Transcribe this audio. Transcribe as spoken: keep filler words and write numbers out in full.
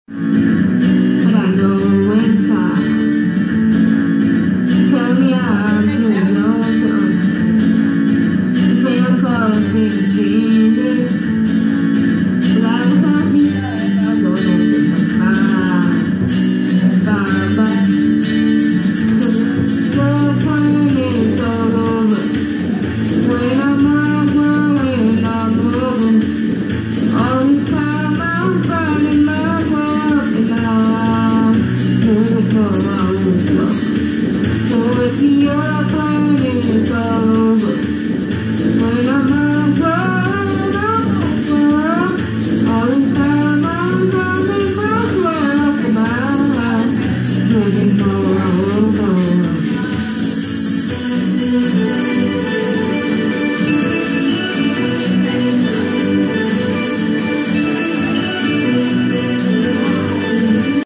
but I know when it's time. Tell me I'm too young to understand. Say I'm causing